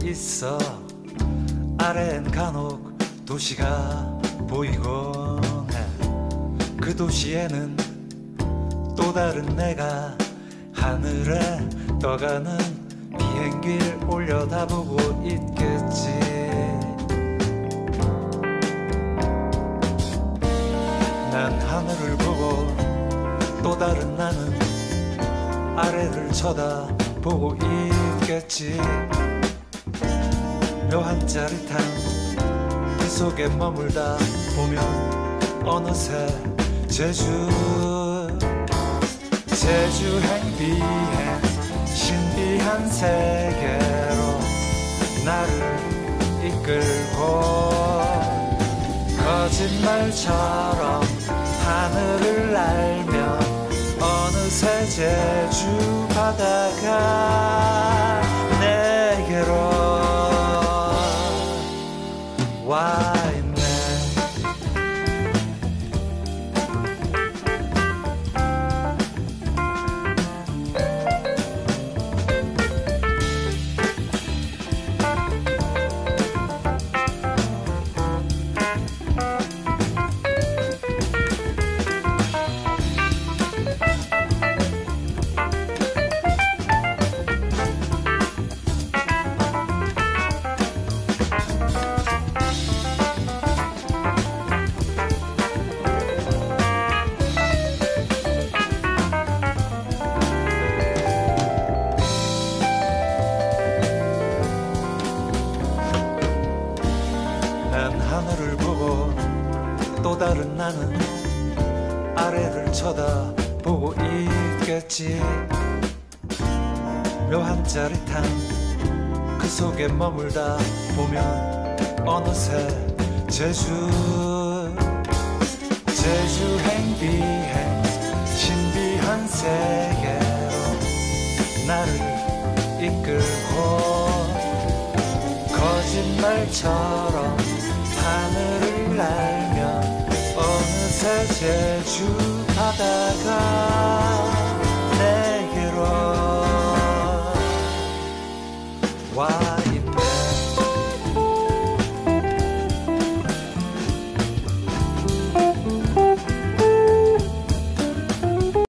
있어. 아래엔 간혹 도시가 보이곤 해. 그 도시에는 또 다른 내가 하늘에 떠가는 비행기를 올려다보고 있겠지. 난 하늘을 보고 또 다른 나는 아래를 쳐다보고 있겠지. 묘한 짜릿함 그 속에 머물다 보면 어느새 제주행 비행 신비한 세계로 나를 이끌고 거짓말처럼 하늘을 날며 어느새 제주 바다가 내게로 와 있네. 하늘을 보고 또 다른 나는 아래를 쳐다보고 있겠지. 묘한 짜릿함 그 속에 머물다 보면 어느새 제주행 비행 신비한 세계로 나를 이끌고 거짓말처럼 하늘을 날며 어느새 제주 바다가